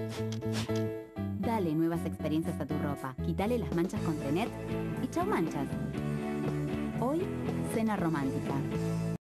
Dale nuevas experiencias a tu ropa. Quítale las manchas con Trenet y chau manchas. Hoy, cena romántica.